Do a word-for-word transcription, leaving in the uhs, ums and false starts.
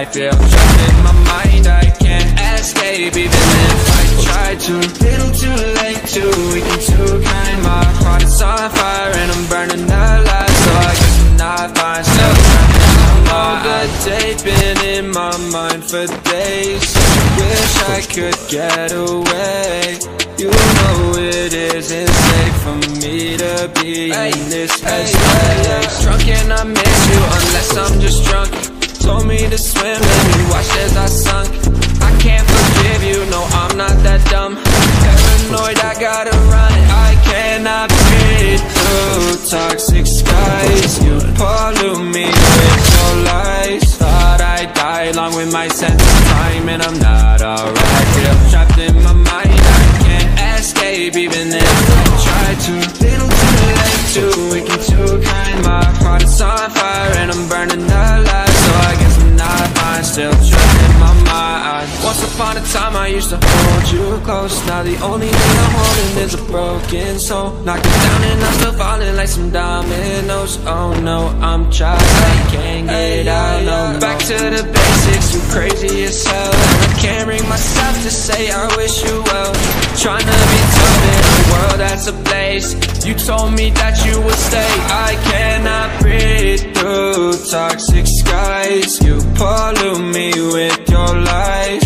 I feel trapped in my mind, I can't escape. Even if I try to, little too late, too weak and too kind. My heart is on fire and I'm burning alive, so I guess I'm not fine. Still trying to all the day, been in my mind for days. Wish I could get away. You know it isn't safe for me to be in this headspace. Drunk and I miss you unless I'm just drunk. Told me to swim and you watched as I sunk. I can't forgive you, no I'm not that dumb. Paranoid, I gotta run. I cannot breathe through toxic skies. You pollute me with your lies. Thought I'd die along with my sense of time, and I'm not alright. Feel trapped in my mind, I can't escape. Even if I try to, little too late, too weak and too kind. My heart is on fire and I'm burning alive, so I guess I'm not fine. Still trapped in my mind. Once upon a time I used to hold you close. Now the only thing I'm holding is a broken soul. Knocked it down and I'm still falling like some dominoes. Oh no, I'm trapped, I can't get out, no. Back to the basics, you crazy as hell, and I can't bring myself to say I wish you well. Trying to be tough in a world that's ablaze. You told me that you would stay. I cannot breathe through toxic skies. You pollute me with your lies.